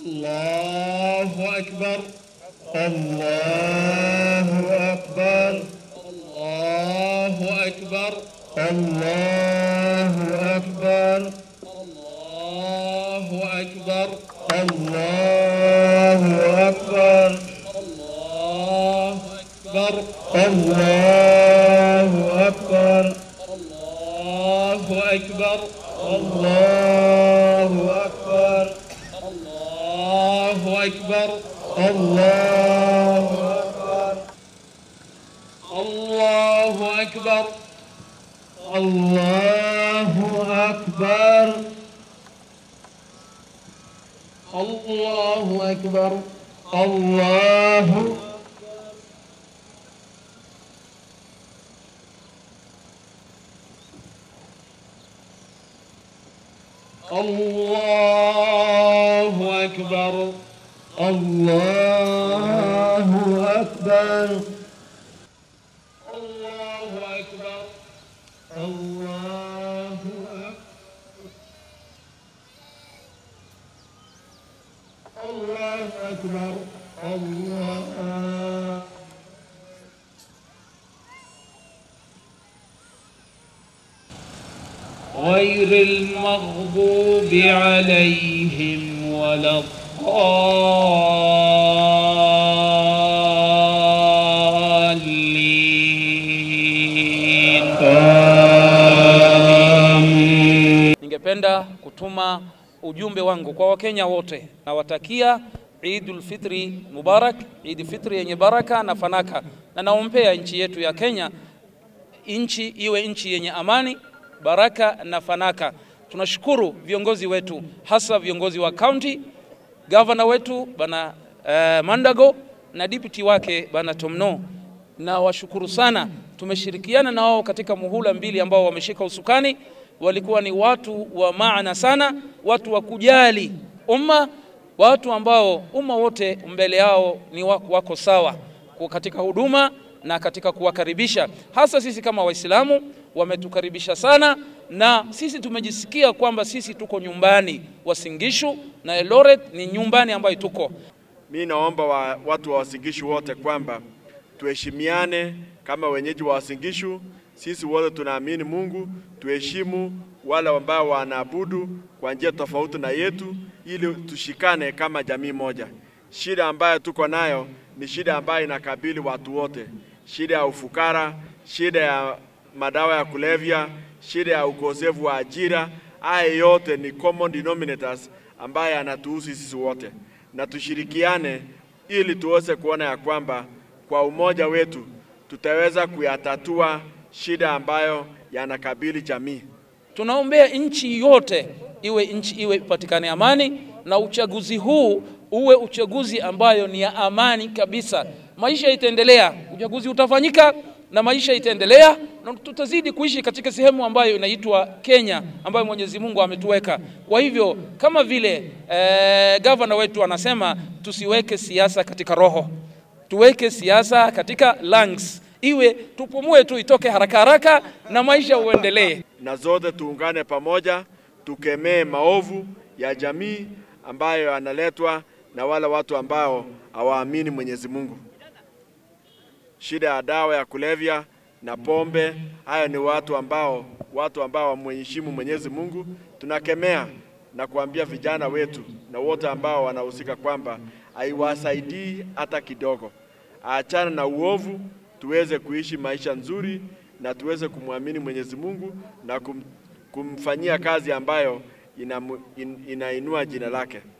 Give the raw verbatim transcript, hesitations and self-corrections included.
الله أكبر الله أكبر الله أكبر الله أكبر الله أكبر الله أكبر الله أكبر الله أكبر الله أكبر الله أكبر الله أكبر الله أكبر الله أكبر الله أكبر الله الله أكبر الله أكبر الله أكبر الله الله أكبر الله غير المغضوب عليهم ولا الضالين. آمين. Ningependa kutuma ujumbe wangu kwa Wakenya wote na watakia Eidul Fitri Mubarak, Eid Fitri yenye baraka na fanaka, na naombea nchi yetu ya Kenya, nchi iwe nchi yenye amani, baraka na fanaka. Tunashukuru viongozi wetu, hasa viongozi wa county, governor wetu bana uh, Mandago na deputy wake bana Tomno, na washukuru sana. Tumeshirikiana na wao katika muhula mbili ambao wameshika usukani. Walikuwa ni watu wa maana sana, watu wa kujali umma, watu ambao umma wote mbele yao ni wako sawa kwa katika huduma na katika kuwakaribisha. Hasa sisi kama Waislamu wametukaribisha sana, na sisi tumejisikia kwamba sisi tuko nyumbani. Uasin Gishu na Eldoret ni nyumbani ambayo tuko. Mimi naomba wa, watu wa Uasin Gishu wote kwamba tuheshimiane kama wenyeji wa Uasin Gishu. Sisi wote tunaamini Mungu, tuheshimu wale ambao wanaabudu kwa njia tofauti na yetu, ili tushikane kama jamii moja. Shida ambayo tuko nayo ni shida ambayo inakabili watu wote. Shida ya ufukara, shida ya madawa ya kulevya, shida ya ukosefu wa ajira. Haya yote ni common denominators ambaye yanatuhusu sisi wote, na tushirikiane ili tuweze kuona ya kwamba kwa umoja wetu tutaweza kuyatatua shida ambayo yanakabili jamii. Tunaombea nchi yote iwe nchi iwe patikane amani, na uchaguzi huu uwe uchaguzi ambayo ni ya amani kabisa. Maisha itaendelea, uchaguzi utafanyika na maisha itaendelea, na tutazidi kuishi katika sehemu ambayo inaitwa Kenya, ambayo Mwenyezi Mungu ametuweka. Kwa hivyo kama vile eh, governor wetu anasema, tusiweke siasa katika roho, tuweke siasa katika lungs, iwe tupumue tu itoke haraka haraka na maisha uendelee. Na zote tuungane pamoja, tukemee maovu ya jamii ambayo analetwa na wale watu ambao hawaamini Mwenyezi Mungu. Shida ya dawa ya kulevya na pombe, hayo ni watu ambao watu ambao wamheshimu Mwenyezi Mungu. Tunakemea na kuambia vijana wetu na wote ambao wanahusika kwamba haiwasaidii hata kidogo. Aachana na uovu, tuweze kuishi maisha nzuri na tuweze kumwamini Mwenyezi Mungu na kum, kumfanyia kazi ambayo ina, in, inainua jina lake.